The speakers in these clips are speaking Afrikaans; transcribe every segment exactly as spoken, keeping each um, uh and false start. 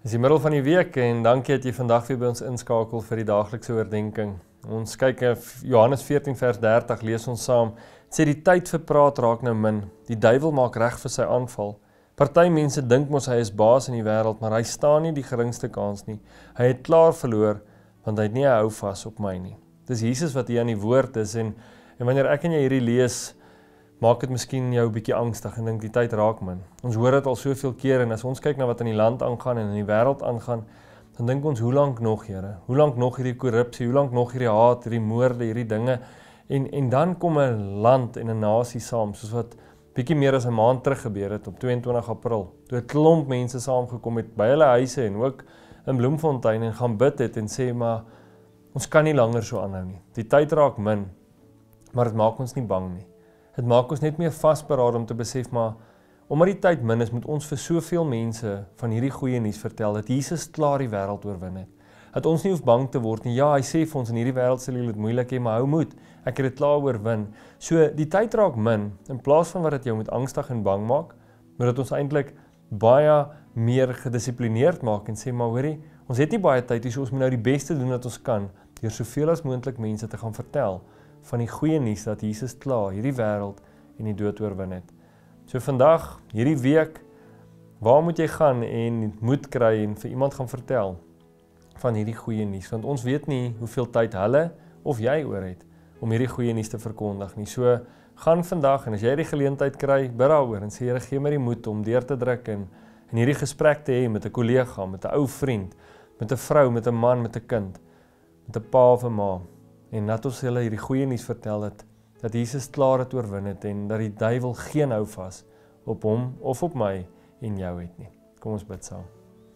Dis die middel van die week en dankie dat jy vandag weer by ons inskakel vir die daaglikse oordeenking. Ons kyk na Johannes veertien vers dertig, lees ons saam. Het sê die tyd vir praat raak nou min. Die duiwel maak reg vir sy aanval. Party mense dink mos hy is baas in die wêreld, maar hy staan nie die geringste kans nie. Hy het klaar verloor want hy het nie 'n hou vas op my nie. Dis Jesus wat hier aan die woord is en en wanneer ek en jy hierdie lees, maak dit miskien jou 'n bietjie angstig en dink die tyd raak min. Ons hoor dit al soveel keer en as ons kyk na wat in die land aangaan en in die wêreld aangaan, dan dink ons, hoe lank nog, Here? Hoe lank nog hierdie korrupsie? Hoe lank nog hierdie haat, hierdie moorde, hierdie dinge? En en dan kom 'n land en 'n nasie saam, soos wat bietjie meer as 'n maand terug gebeur het op twee en twintig April. Toe 'n klomp mense saamgekom het by hulle huise en ook in Bloemfontein en gaan bid het en sê, maar ons kan nie langer so aanhou nie. Die tyd raak min, maar dit maak ons nie bang nie. Dit maak ons net meer vasberade om te besef, maar omdat die tyd min is, moet ons vir soveel mense van hierdie goeie nuus vertel, dat Jesus klaar die wêreld oorwin het. Dat ons nie hoef bang te word nie. Ja, hy sê vir ons, in hierdie wêreld sal julle dit moeilik hê, maar hou moed, ek het dit klaar oorwin. So, die tyd raak min, in plaas van wat dit jou moet angstig en bang maak, moet dit ons eintlik baie meer gedissiplineerd maak en sê, maar hoorie, ons het nie baie tyd, so ons moet nou die beste doen wat ons kan, deur soveel as moontlik mense te gaan vertel, van die goeie nuus dat Jesus klaar hierdie wêreld en die dood oorwin het. So vandag, hierdie week, waar moet jy gaan en moed kry en vir iemand gaan vertel van hierdie goeie nuus? Want ons weet nie hoeveel tyd hulle of jy oor het om hierdie goeie nuus te verkondig nie. So gaan vandag en as jy die geleentheid kry, bid daaroor en sê, Here, gee my die moed om deur te druk en, en hierdie gesprek te hê met 'n kollega, met 'n ou vriend, met 'n vrou, met 'n man, met 'n kind, met 'n pa of 'n ma. En dat ons hulle hierdie goeie nuus vertel het, dat Jesus klaar het oorwin het en dat die duiwel geen hou vas op hom of op my en jou het nie. Kom ons bid saam.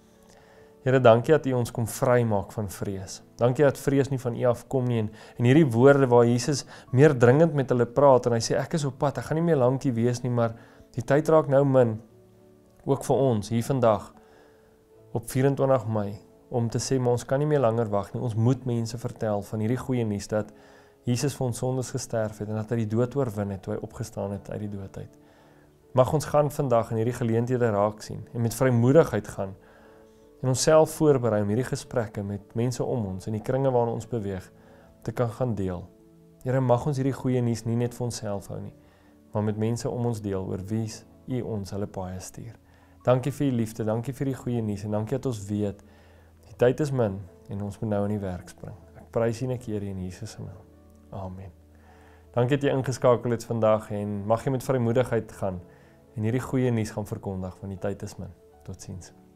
Here, dankie dat U ons kom vrymaak van vrees. Dankie dat vrees nie van U afkom nie en, en hierdie woorde waar Jesus meer dringend met hulle praat en hy sê, ek is op pad, ek gaan nie meer lank hier wees nie, maar die tyd raak nou min, ook vir ons hier vandag op vyf en twintig Mei, om te sê, maar ons kan nie meer langer wag nie, ons moet mense vertel van hierdie goeie nuus, dat Jesus vir ons sondes gesterf het, en dat hy die dood oorwin het, toe hy opgestaan het uit die dood uit. Mag ons gaan vandag in hierdie geleenthede raak sien, en met vrymoedigheid gaan, en ons self voorberei om hierdie gesprekke met mense om ons, en die kringe waarin ons beweeg, te kan gaan deel. Here, mag ons hierdie goeie nuus nie net vir onsself hou nie, maar met mense om ons deel, oor wie U ons hulle paaie stuur. Dankie vir U liefde, dankie vir die goeie nuus, en dankie dat ons weet, die tyd is min, en ons moet nou in die werk spring. Ek prys U en ek eer U in Jesus se naam. Amen. Dankie dat jy ingeskakel het vandag, en mag jy met vrymoedigheid gaan, en hierdie goeie nuus gaan verkondig, want die tyd is min. Totsiens.